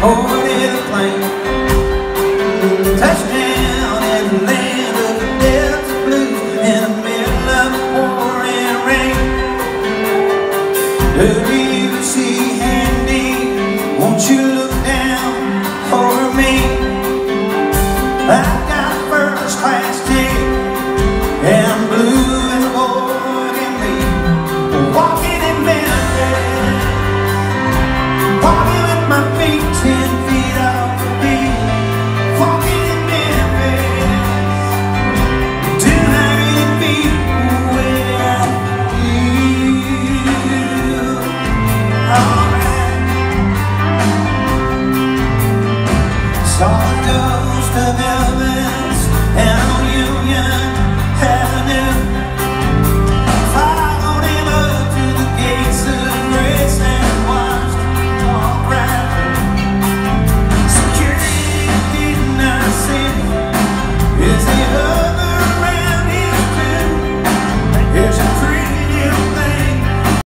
boarded a plane, touchdown in the land of the Delta Blues, in the middle of the pouring rain.